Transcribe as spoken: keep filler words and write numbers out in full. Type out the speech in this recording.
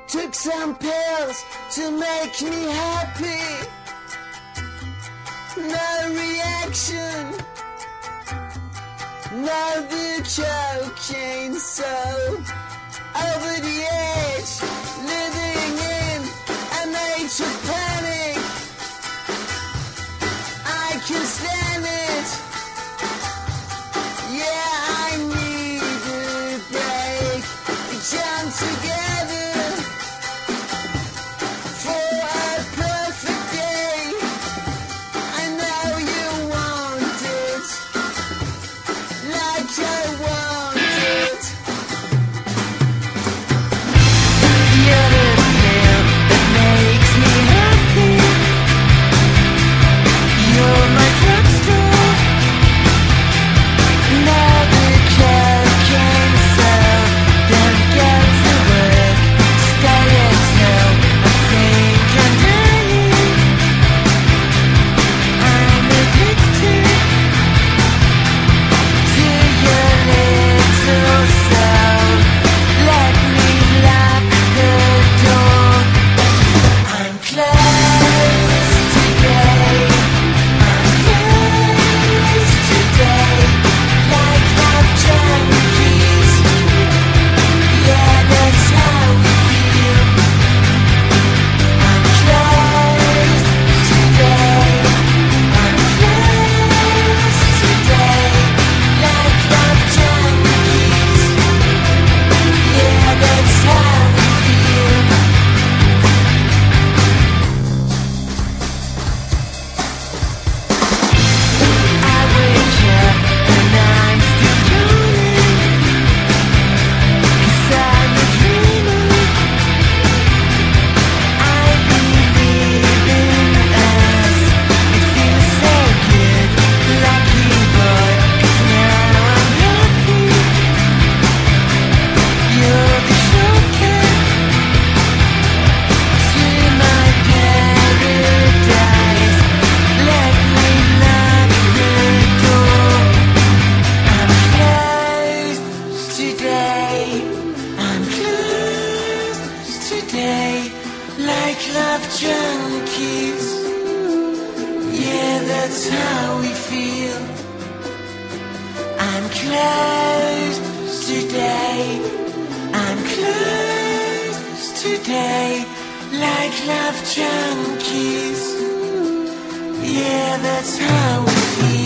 Took some pills to make me happy. No reaction. Now the cocaine so over the edge, living in an age of panic. I can stand it. Yeah, I need a break. We jump together for a perfect day. I know you want it, like I want it. You're the pill that makes me happy. You're my drugstore. Now the cocaine cell. Don't get to work. Stay at home. I think I'm dying. I'm addicted to your little soul. Let me lock the door. I'm close today. I'm close today. Like love junkies. Yeah, that's how we feel. I'm close today. I'm close today. Like love junkies. Yeah, that's how we feel. I wake up and I'm still yawning. 'Cause I'm a dreamer. I believe in us. It feels so good, lucky boy. 'Cause now I'm happy. You're the shortcut to my paradise. Let me lock the door. I'm closed today. I'm closed today. Like love junkies. Yeah, that's how we feel. I'm closed today. I'm closed today. Like love junkies. Yeah, that's how we feel.